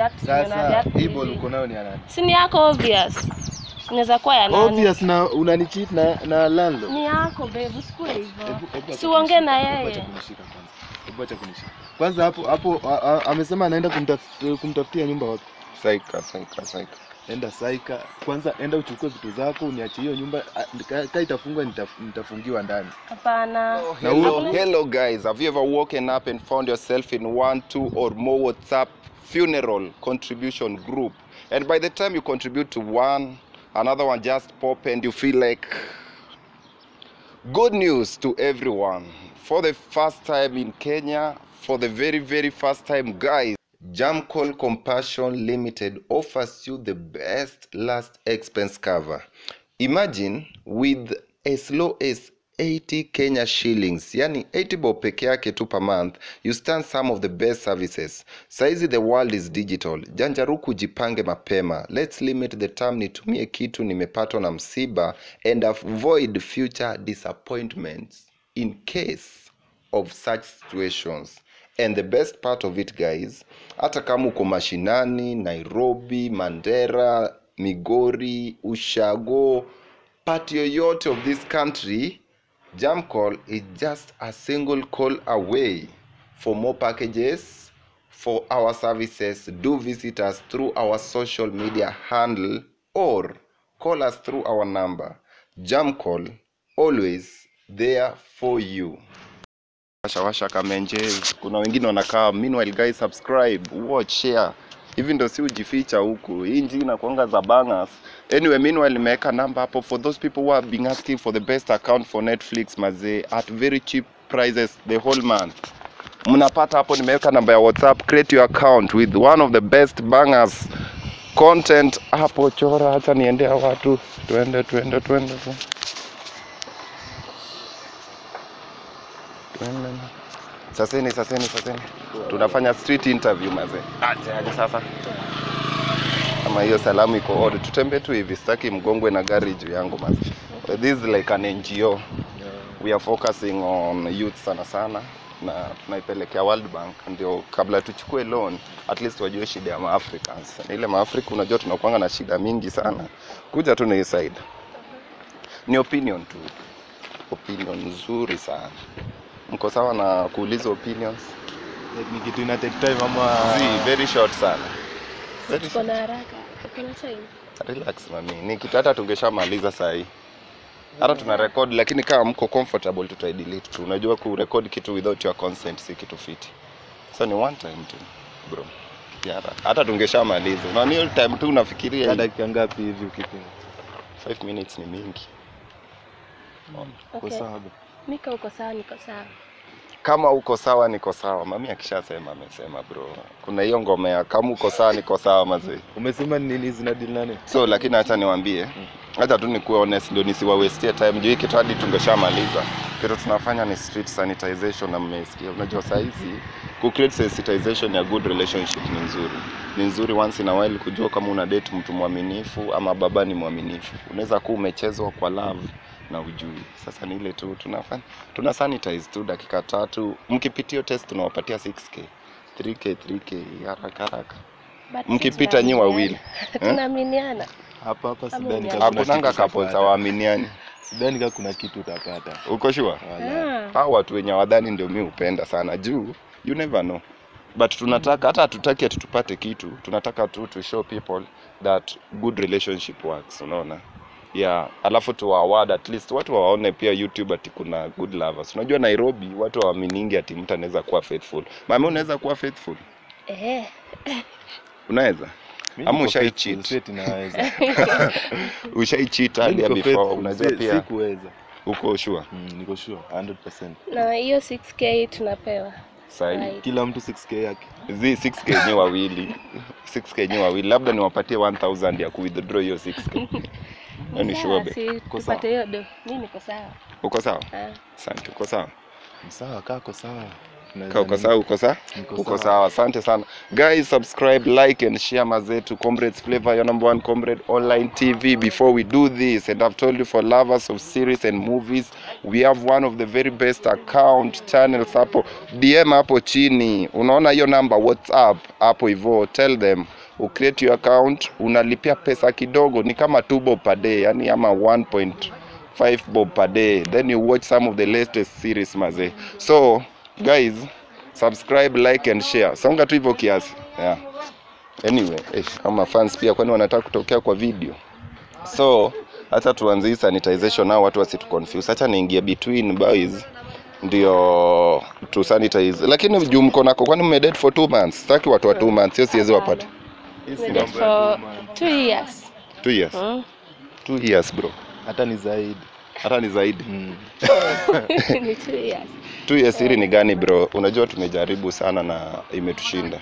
react na react. Hii ball uko nayo ni ya nani? Si ni yako obvious. Inaweza kuwa ya nani? Obvious na unanicheat na landlord. Ni yako babe, usikue hivyo. Si uongee na yeye. Hebu acha kunishika. Kwanza hapo amesema anaenda kumtafutia nyumba wapi? Saika. Enda Saika. Kwanza enda uchukue vitu zako uniache hiyo nyumba. Kama itafungwa nitafungiwa ndani. Hapana. Hello guys, have you ever woken up and found yourself in 1, 2 or more WhatsApp funeral contribution group, and by the time you contribute to one, another one just pop and you feel like good news to everyone. For the first time in Kenya, for the very first time, guys, Jamcol Compassion Limited offers you the best last expense cover. Imagine with as low as 80 Kenya shillings, yani 80 bob peke yake tu per month, you stand some of the best services. Saizi the world is digital. Janjaruku jipange mapema. Let's limit the time nitumie kitu nimepatwa na msiba and avoid future disappointments in case of such situations. And the best part of it, guys, hata kama uko mashinani, Nairobi, Mandera, Migori, Ushago, part yoyote of this country, Jamcol is just a single call away. For more packages, for our services, do visit us through our social media handle or call us through our number. Jamcol, always there for you. Washa kamenje, kuna wengine wanakaa. Meanwhile guys, subscribe, watch, share. Hivi ndo si ujificha huku. Hii njini inakuanga za bangers. Anyway, meanwhile nimeweka namba hapo for those people who have been asking for the best account for Netflix mazee at very cheap prices the whole month. Mnapata hapo, nimeweka namba ya WhatsApp. Create your account with one of the best bangers content hapo. Chora, acha niendea watu. Twende. Saseni. Tunafanya street interview mazee. Aje sasa. Kama hiyo salamu iko odd, tutembe tu hivi, sitaki mgongwe na gari juu yangu mazee. This is like an NGO. We are focusing on youth sana na tunaipelekea World Bank ndio kabla tuchukue loan at least wajue shida ya Africans. Ile Afrika unajua tunakuanga na shida mingi sana. Kuja tu na hii side. Ni opinion tu. Opinion nzuri sana. Mko sawa na kuuliza opinions? Ni kitu ina take time ama very short sana. Tuko na haraka. Tuko na time. Relax mami. Ni kitu hata tungeshamaliza saa hii. Hata tuna record lakini kama mko comfortable tutai delete tu. Unajua ku record kitu without your consent si kitu fiti. So ni one time tu bro. Yara. Hata tungeshamaliza. Na ni time tu unafikiria dakika ngapi hivi ukipima? 5 minutes ni mingi. Okay. Uko sawa? Mika uko sawa, niko sawa. Kama uko sawa niko sawa. Mami akishasema amesema bro. Kuna hiyo ngoma ya kama uko sawa niko sawa mazee. Umesema nini zina deal nani? So lakini acha niwaambie. Hata tu nikuwe honest ndio nisiwa waste time. Juu kitu hadi tungeshamaliza. Kitu tunafanya ni street sanitization na mmesikia. Unajua saa hizi ku create sensitization ya good relationship ni nzuri. Ni nzuri once in a while kujua kama una date mtu mwaminifu ama baba ni mwaminifu. Unaweza kuwa umechezwa kwa love na ujui. Sasa ni ile tu tunafanya. Tuna sanitize tu dakika 3. Mkipitia test tunawapatia 6k. 3k haraka. Mkipita nyi wawili. Tunaaminiana. Hapa sidhani kama hakunanga couples hawaaminiani. Sidhani kama kuna kitu utapata. Uko sure? Hao watu wenye wadhani ndio mimi upenda sana juu you never know. But tunataka hata hatutaki tupate kitu. Tunataka tu to show people that good relationship works, unaona? Yeah, alafu tu award at least watu waone pia YouTube ati kuna good lovers. Unajua Nairobi watu waaminingi ati mtu anaweza kuwa faithful. Mama unaweza kuwa faithful? Unaweza? Ama ushai cheat? Naweza. Ushai cheat hadi before unajua pia. Sikuweza. Uko sure? Niko sure 100%. Na hiyo 6k tunapewa. Sahi. Kila mtu 6k yake. 6k ni wawili. 6k ni wawili. Labda niwapatie 1000 ya ku-withdraw hiyo 6k. Ni sure be. Tupate hiyo do. Mimi niko sawa. Uko sawa? Asante. Uko sawa? Sawa, uko sawa. Uko sawa. Asante sana. Guys, subscribe, like and share mazetu Comrades Flavor, your number one comrade online TV. Before we do this, and I've told you for lovers of series and movies, We have one of the very best account channels hapo. DM hapo chini. Unaona hiyo number WhatsApp hapo hivyo. Tell them create your account, unalipia pesa kidogo, ni kama 2 bob per day, yani ama 1.5 bob per day. Then you watch some of the latest series maze. So guys, subscribe, like and share. Songa tu hivyo kiasi. Yeah. Anyway, kama fans pia kwani wanataka kutokea kwa video. So acha tuanze hii sanitization nao watu wasitu confuse. Acha niingie between boys ndio tu sanitize. Lakini juu mko nako kwani mmedate for 2 months. Sitaki watu wa 2 months, sio siwezi wapate. Date for 2 years. 2 years. 2 years bro. Hata ni zaidi. Hata ni zaidi. Ni 2 years. 2 years hili ni gani bro? Unajua tumejaribu sana na imetushinda.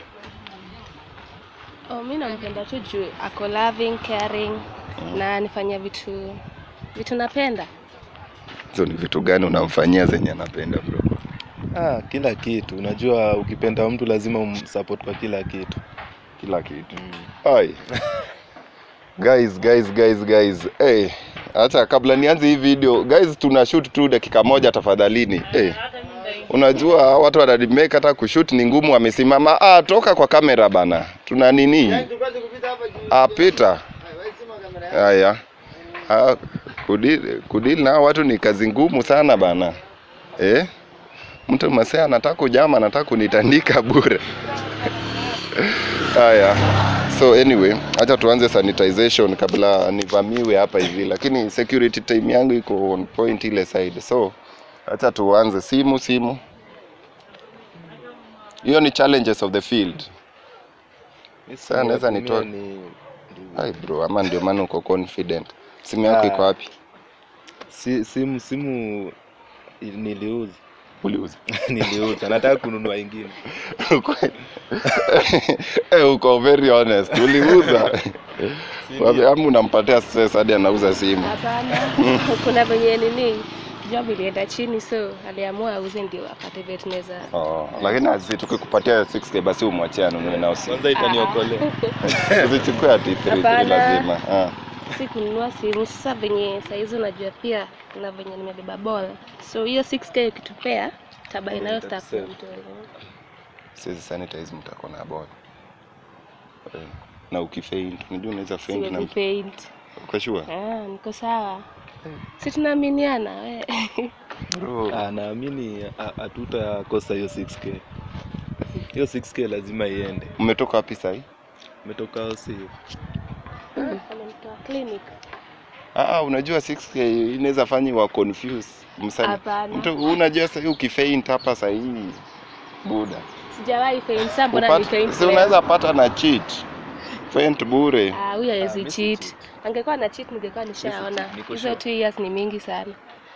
Mimi nampenda tu juu ako loving, caring na anifanyia vitu napenda. So ni vitu gani unamfanyia zenye anapenda bro? Kila kitu. Unajua ukipenda mtu lazima umsupport kwa kila kitu. Kila kitu. Ai. Guys. Acha kabla nianze hii video, guys tuna shoot tu dakika moja tafadhalini. Unajua watu wanadimeka hata kushoot ni ngumu, wamesimama. Toka kwa kamera bana. Tuna nini? Pita. Haya. Kudili na watu ni kazi ngumu sana bana. Mtu masea anataka kujama, anataka kunitandika bure. Haya. So anyway, acha tuanze sanitization kabla nivamiwe hapa hivi, lakini security time yangu iko on point ile side. So acha tuanze simu. Hiyo ni challenges of the field. Sasa naweza nitoa. Hai bro, ama ndio maana uko confident. Simu yako iko wapi? Simu niliuza. Uliuza? Niliuza. Nataka kununua nyingine. Uko very honest. Uliuza? Wapi amu unampatia stress hadi anauza simu? Hapana. Kuna venye nini? Job ilienda chini, so aliamua auze ndio apate vitu tunaweza. Lakini azi tukikupatia 6k basi umwachie anunue nao simu. Kwanza itaniokolea. Usichukue hadi 3 lazima. Si kununua simu sasa venye saizi unajua pia na venye nimebeba bola. So hiyo 6k ukitupea tabai nayo staff mtu. Sisi sanitize mtako na bola. Na ukifaint, unajua unaweza faint na faint. Uko sure? Niko sawa. Si tunaaminiana wewe. Bro, naamini hatutakosa hiyo 6k. Hiyo 6k lazima iende. Umetoka wapi sasa? Umetoka hosi. Ametoka clinic. Unajua 6k inaweza fanywa confuse msanii. Mtu unajua sasa ukifaint hapa sasa hii buda. Sijawahi faint sasa, mbona ni faint? Si unaweza pata na cheat. Faint bure. Huyo hawezi cheat. Angekuwa na cheat ningekuwa nishaona. Hizo 2 years ni mingi sana.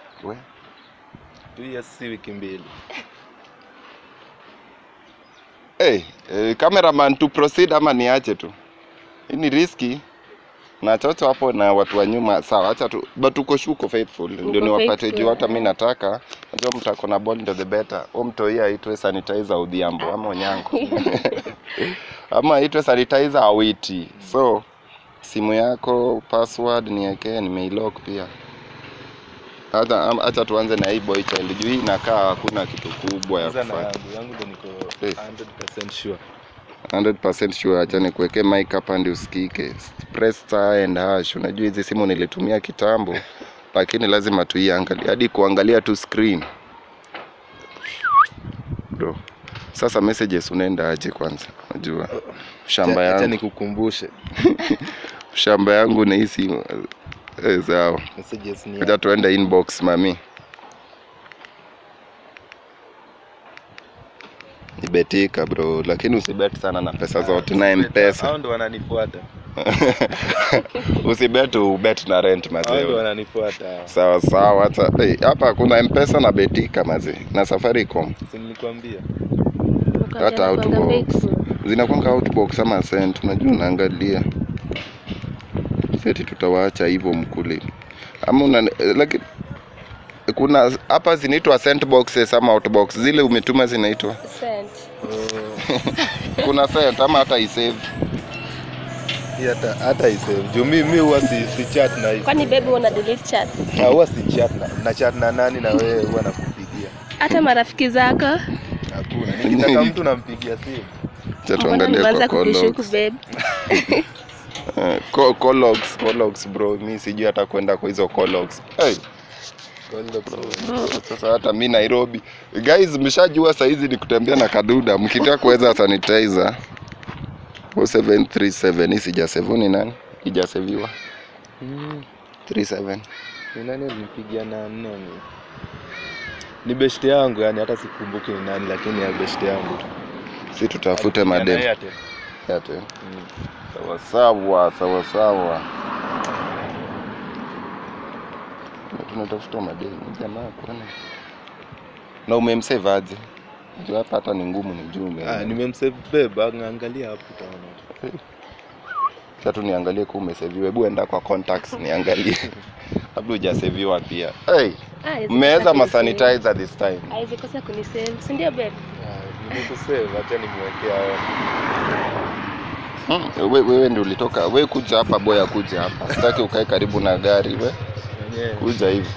2 years si wiki mbili. Cameraman to proceed ama niache tu? Hii ni risky. Na chocho hapo na watu wa nyuma sawa, acha tu but uko shuko faithful ndio niwapate juu hata mimi nataka ndio mtako na bond the better. Mtoia aitwe sanitizer Odhiambo ama Onyango. Ama aitwe sanitizer Awiti. So simu yako password niwekee, nimeilock pia. Acha tuanze na hii boy child juu hii inakaa hakuna kitu kubwa ya kufanya. Yangu ndio niko 100% sure. 100% sure. Acha nikuweke mic hapa ndio usikike. Press star and hash. Unajua hizi simu nilitumia kitambo, lakini lazima tuiangalie hadi kuangalia tu screen. Bro, sasa messages unaenda aje kwanza? Unajua shamba yangu. Acha nikukumbushe. Shamba yangu na hii simu. Sawa. Messages ni. Acha tuende inbox mami. Nibetika bro, lakini usibet sana na pesa zote na M-Pesa. Hao ndo wananifuata. Usibet, ubet na rent mazee. Hao ndo wananifuata. Sawa hata hapa kuna M-Pesa na Betika mazee na Safaricom. Si nilikwambia. Hata outbox. Zinakuanga outbox ama cent, unajua unaangalia. Sisi tutawaacha hivyo mkule. Ama lakini kuna hapa zinaitwa cent boxes ama outbox, zile umetuma zinaitwa Cent. kuna cent ama hata isave. hata isave. Juu mimi huwa si chat na hizo. Kwani baby una delete chat? Huwa si chat na chat na nani na wewe huwa nakupigia. Hata marafiki zako? Hakuna. Nikitaka mtu nampigia simu. Acha tuangalie kwa kushuku babe. Call-logs bro, mimi sijui hata kwenda kwa hizo call-logs. Hey. Sasa hata mimi Nairobi. Guys, mshajua saa hizi ni kutembea na kaduda. Mkitaka kuweza sanitizer 0737 hii sijasave ni nani? Ijasaviwa. 37. Ni nani alinipigia na nani? Ni best yangu yani hata sikumbuki ni nani lakini ya best yangu tu. Si tutafute madem. Yate. Sawa. Tunatafuta madem jamaa kwani. Na umemsave aje? Juu hapa hata ni ngumu nijue. Nimemsave babe, angalia hapo utaona. Sasa niangalie kama umesaviwa. Hebu enda kwa contacts niangalie. Labda hujasaviwa pia. Hey. Mmeweza masanitizer this time. Haiwezi kosa kunisave. Si ndio babe? Nimekusave, acha nimwekea wewe ndio ulitoka. Wewe kuja hapa boya, kuja hapa. Sitaki ukae karibu na gari wewe. Kuja hivi.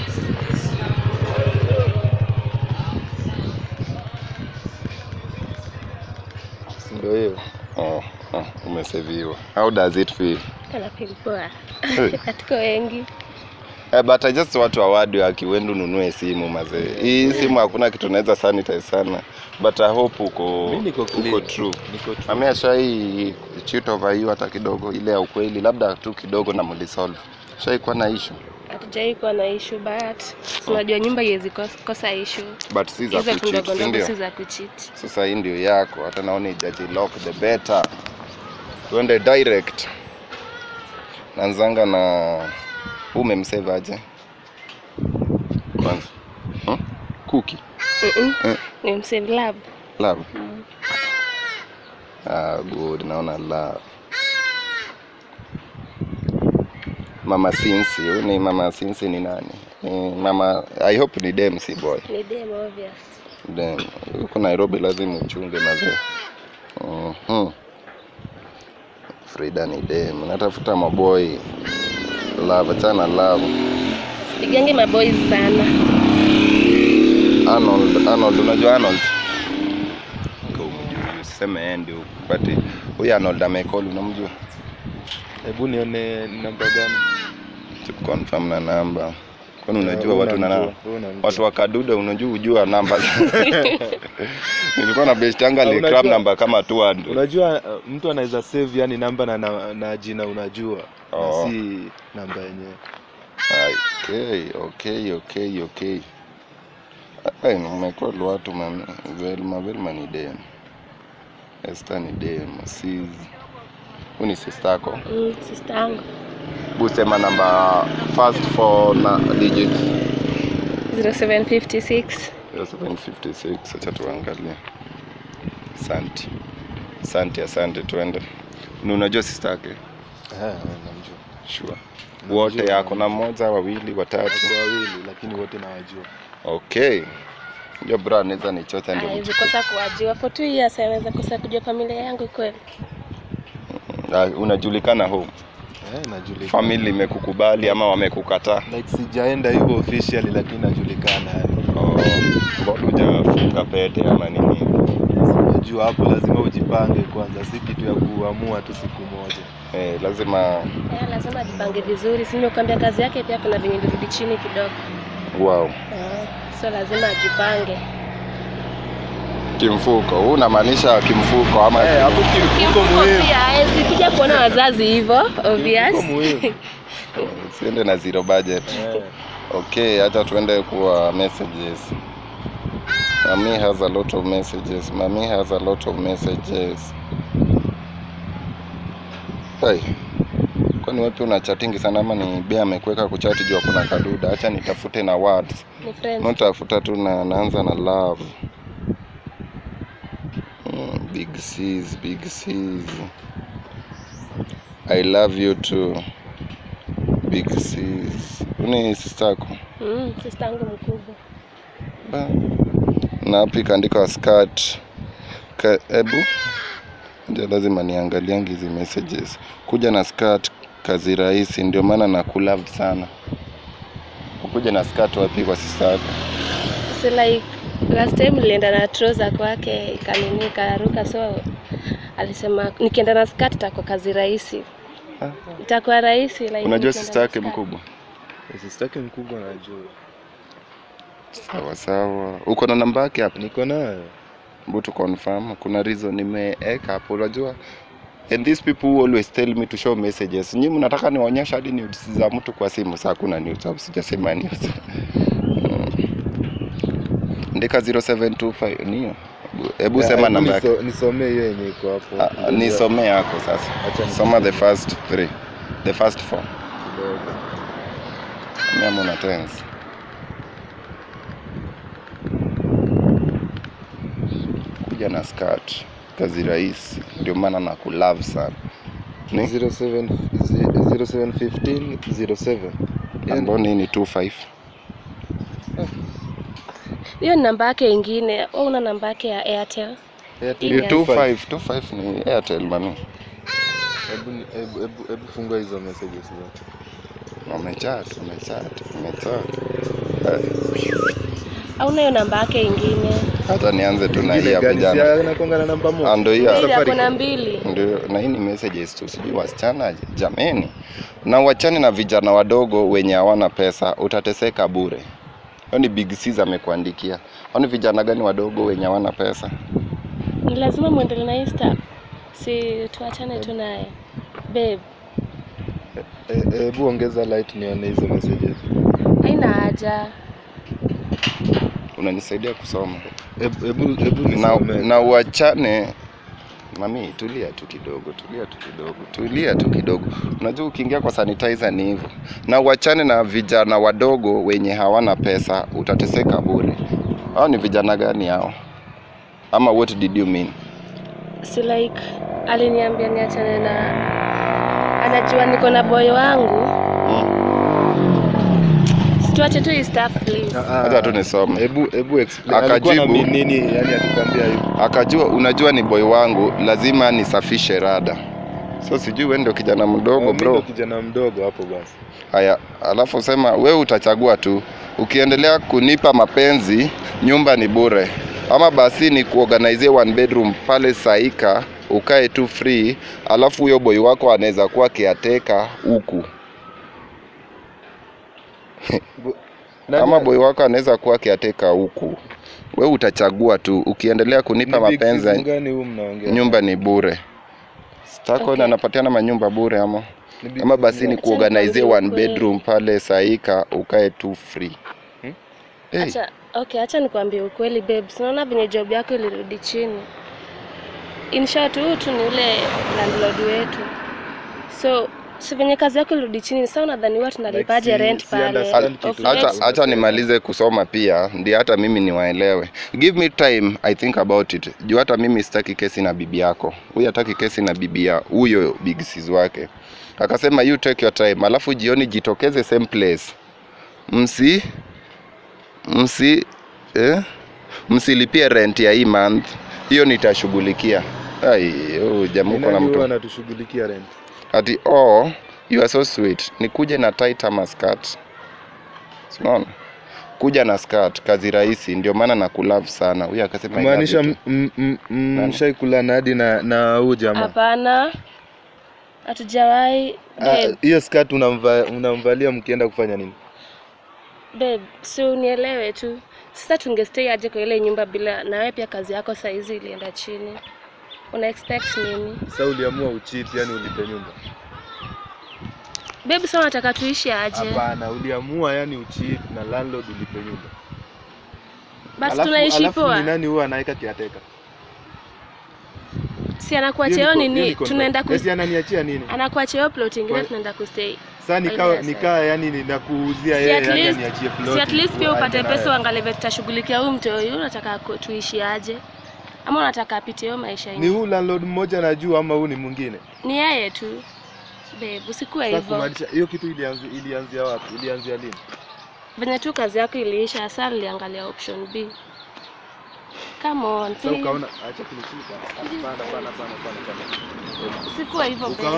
Ndio hiyo. Umesaviwa. How does it feel? Kana feel poa. Hatuko wengi. But I just want to award you akiwendo nunue simu mazee. Hii simu hakuna kitu naweza sanitize sana. But I hope uko true. Amesha hii cheat over you hata kidogo ile ya ukweli, labda tu kidogo na mlisolve. Shai kwa na issue. Hatujai kuwa na issue but tunajua nyumba haiwezi kosa issue. But si za kucheat. Si za kucheat. Sasa hii ndio yako. Hata naona ijaji lock the better. Tuende direct. Nanzanga na umemsave aje? Kwanza. Cookie. Nimemsave love. Love. Good. Naona love. Mama Sinsi, ni Mama Sinsi ni nani? Mama, I hope ni dem si boy. Ni dem obvious. Dem. Huko Nairobi lazima uchunge mazee. Frida ni dem. Natafuta maboy. Love, achana love. Pigange maboys sana. Arnold, unajua Arnold? Usiseme ndio. But huyu Arnold amecall, unamjua? Hebu nione namba gani? Confirm na namba. Kwani unajua watu wa Kaduda unajua namba. Nilikuwa na best yangu ile club namba kama 200. Unajua mtu anaweza save yani namba na jina unajua. Si namba yenyewe. Okay. Umekuwa watu Velma ni dem. Esther ni dem. Sis. Uni sister yako? Sister yangu. Busema namba first for na digits. 0756. 0756. Acha tuangalie. Asante tuende. Unajua sister yake? Namjua. Sure. Wote yako na mmoja, wawili, watatu? Wawili lakini wote nawajua. Okay. Ndio bra anaweza nichota ndio. Haiwezi kosa kuwajua. For 2 years anaweza kosa kujua familia yangu kweli. Unajulikana home? Najulikana. Family imekukubali ama wamekukataa? Like sijaenda hivyo officially lakini najulikana yani. Mbona hujafunga pete ama nini? Unajua hapo lazima ujipange kwanza, si kitu ya kuamua tu siku moja. Lazima jipange vizuri. Si nimekwambia kazi yake pia kuna vingi nirudi chini kidogo. Wow. So lazima ajipange. Kimfuko. Unamaanisha kimfuko ama hapo kimfuko muhimu. Pia sikija kuona wazazi hivyo obvious. Siende na zero budget. Okay, acha tuende kwa messages. Mami has a lot of messages. Hey. Kwani wapi una chatting sana ama ni Bea amekuweka kuchati juu kuna Kaduda? Acha nitafute na words. Ni friends. Nitafuta tu na naanza na love. Big C's. I love you too. Big C's. Ni sister yako? Sister yangu mkubwa. Na hapo kaandika skirt. Ebu Ndio lazima niangaliange hizi messages. Kuja na skirt kazi rahisi, ndio maana nakulove sana. Kuja na skirt wapi kwa sister yako? So like last time nilienda na trouser kwake ikaruka, so alisema nikienda na skirt itakuwa kazi rahisi. Itakuwa rahisi like. Unajua sister yake mkubwa? Sister yake mkubwa najua. Sawa. Uko na namba yake hapo? Niko nayo. But confirm kuna reason nimeeka hapo, unajua. And these people who always tell me to show messages. Nyinyi mnataka niwaonyeshe hadi nudes za mtu kwa simu, sasa kuna nudes hapo, sijasema nudes. Ndika 0725 niyo. Hebu sema namba yake. Nisomee hiyo yenye iko hapo. Nisomee yako sasa. Soma the first 3. The first 4. Mimi na tense. Kuja na skirt kazi rahisi, ndio maana nakulove sana. Ni 071507. Amboni ni 25. Hiyo namba yake nyingine, au una namba yake ya Airtel? Ni 25 ni Airtel mami. Hebu fungua hizo messages zote. Wamechat. Au na hiyo namba yake nyingine? Hata nianze tu na hii ya vijana. Si anakonga na namba moja. Ndio hiyo. Kuna 2. Ndio, na hii ni messages tu, sijui wasichana jameni. Na wachane na vijana wadogo wenye hawana pesa, utateseka bure. Hiyo ni Big Cs amekuandikia. Hao ni vijana gani wadogo wenye hawana pesa? Ni lazima muendelee na hii stuff. Si tuachane tu naye. Babe. Hebu ongeza light nione hizo messages. Haina haja. Unanisaidia kusoma. Hebu nisome. Na uachane. Mami, tulia tu kidogo. Unajua ukiingia kwa sanitizer ni hivyo. Na uachane na vijana wadogo wenye hawana pesa, utateseka bure. Hao ni vijana gani hao? Ama what did you mean? Si like aliniambia niachane na, anajua niko na boy wangu. Tuache tu hii stuff please. Acha tu nisome. Hebu explain. Akajibu nini yani akikwambia hivyo? Akajua unajua ni boy wangu, lazima nisafishe rada. So sijui wewe ndio kijana mdogo bro. Ndio kijana mdogo hapo basi. Haya, alafu sema wewe utachagua tu. Ukiendelea kunipa mapenzi, nyumba ni bure. Ama basi ni kuorganize 1 bedroom pale Saika, ukae tu free, alafu huyo boy wako anaweza kuwa caretaker huku. Kama boy wako anaweza kuwa caretaker huku, wewe utachagua tu. Ukiendelea kunipa mapenzi, nyumba ni bure. Sitako na napatiana manyumba bure ama basi ni kuorganize 1 bedroom pale Saika, ukae tu free. Hey. Acha nikwambie ukweli babe. Unaona venye job yako ilirudi chini. In short tu ni ule landlord wetu. So si venye kazi yako ilirudi chini, sasa unadhani watu tunalipaje rent pale? Acha nimalize kusoma pia ndio hata mimi niwaelewe. Give me time, I think about it. Juu hata mimi sitaki kesi na bibi yako. Huyu hataki kesi na bibi ya huyo Big Cs wake. Akasema you take your time, alafu jioni jitokeze same place. Msilipie rent ya hii month. Hiyo nitashughulikia. Jamu kuna mtu anatushughulikia rent. Ati you are so sweet. Nikuje na tight ama skirt. Unaona? Kuja na skirt, kazi rahisi, ndio maana nakulove sana. Huyu akasema maanisha mshaikula hadi na huyu jamaa. Hapana. Hatujawahi. Hiyo skirt unamvalia mkienda kufanya nini? Babe, si unielewe tu. Sasa tungestay aje kwa ile nyumba bila na wewe pia kazi yako saa hizi ilienda chini. Una expect nini? Sasa uliamua ucheat, yani ulipe nyumba. Babe, sasa unataka tuishi aje? Hapana, uliamua yani ucheat na landlord ulipe nyumba. Basi tunaishi poa. Alafu ni nani huwa anaweka kiateka? Si anakuachia nini? Tunaenda si ananiachia nini? Anakuachia plot nyingine tunaenda kustay. Sasa nikaa yani ninakuuzia yeye yani aniachie plot. Si at least pia upate pesa uangalie vitu tutashughulikia huyu mtu huyu, unataka tuishi aje? Ama unataka apitie maisha yenyewe? Ni huyu landlord mmoja najua ama huyu ni mwingine? Ni yeye tu. Babe, usikuwa hivyo. Sasa kumaanisha hiyo kitu ilianzia wapi? Ilianzia lini? Venye tu kazi yako iliisha, sasa niliangalia option B. Come on, Sasa please. ukaona acha kunishika. Hapana. Sikuwa hivyo babe.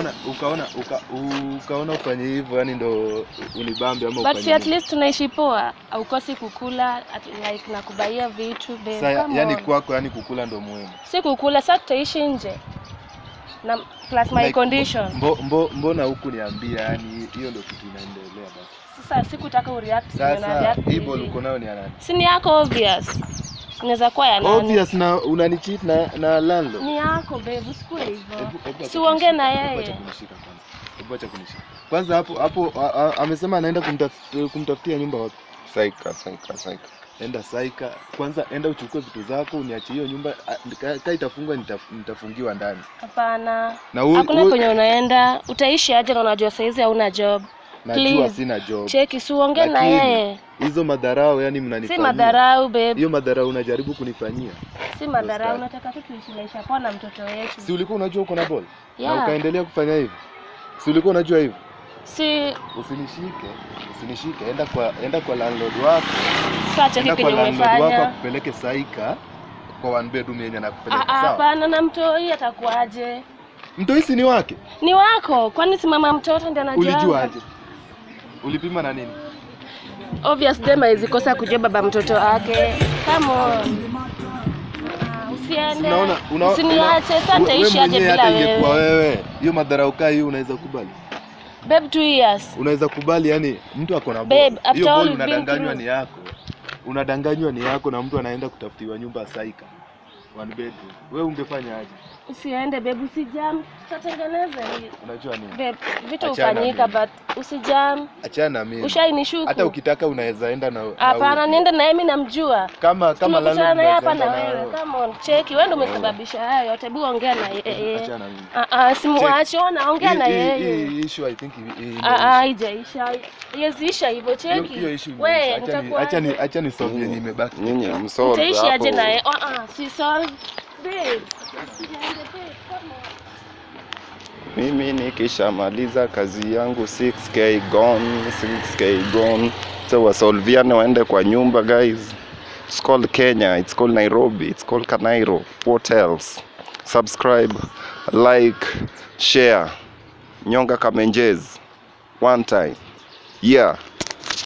Ukaona ufanye hivyo yani ndo unibambe ama But ufanye. si at least tunaishi poa. Haukosi kukula, like nakubaia vitu babe. Sasa Come yani on. kwako yani kukula ndo muhimu. Si kukula, sasa tutaishi nje. Na plus my Like, condition. Mbona huku niambia yani hiyo ndo kitu inaendelea basi. Sasa sikutaka ureact na Sasa react. hivyo uko nayo ni ya nani? Si ni yako obvious. Inaweza kuwa ya nani? Obvious na unanicheat na landlord. Ni yako babe, usikue hivyo. Hebu Si uongee na Hebu yeye. acha kunishika kwanza. Hebu acha kunishika. Kwanza hapo amesema anaenda kumtafutia nyumba wapi? Saika. Enda Saika. Kwanza enda uchukue vitu zako uniachie hiyo nyumba kama itafungwa nitafungiwa ndani. Hapana. Na Hakuna kwenye unaenda, utaishi aje na unajua saizi hauna job. najua Please. sina job. Cheki, si uongee na Lakini, yeye. Hizo madharau yani Si mnanifanyia. madharau babe. Hiyo madharau unajaribu kunifanyia. Si madharau, unataka tu tuishi maisha poa na mtoto wetu. Si ulikuwa unajua uko na ball? Yeah. Na ukaendelea kufanya hivyo. Si ulikuwa unajua hivyo? Si Usinishike. Enda kwa landlord wako. sasa cheki Enda kwa kenye landlord wako umefanya. akupeleke Saika kwa one bedroom yenye anakupeleka. Sawa? Hapana, na mtoi atakuaje? Mtoisi ni wake? Ni wako, kwani si mama mtoto ndiye anajua? Ulijua aje? Ulipima na nini? Obvious dem haizikosa kujua baba mtoto wake. Come on. Usiende. Usiniache, sasa nitaishi aje bila Ingekuwa wewe? wewe, hiyo madharau kaa hiyo unaweza kubali? Babe, 2 years. Unaweza kubali yani mtu ako na Babe, ball. after Hiyo all ball we've been unadanganywa through. ni yako. Unadanganywa ni yako na mtu anaenda kutafutiwa nyumba Saika. One bedroom. Wewe ungefanya aje? Usiende babe, usijam. Tutatengeneza hii. Unajua nini? Babe, vitu Achana hufanyika mimi. but usijam. Achana na mimi. Ushainishuku. Hata ukitaka unaweza enda na Hapana, niende na yeye, mimi namjua. kama Tumekutana naye hapa na unaweza enda wewe. Come on, cheki, wewe ndio umesababisha haya yote. Hebu ongea na yeye. Achana na mimi. Simuache, ona ongea na yeye. Hii issue I think Haijaisha. Haijaisha hivyo, cheki. hiyo issue Wewe imeisha. nitakuwa Acha ni solve yenye imebaki. Nyinyi msolve utaishi aje hapo. naye? Si solve. Babe. Usiende babe, come on. Mimi nikishamaliza kazi yangu 6k gone. So wasolviane waende kwa nyumba guys. It's called Kenya, it's called Nairobi, it's called Kanairo. What else? Subscribe, like, share. Nyonga Kamenjez. One time. Yeah.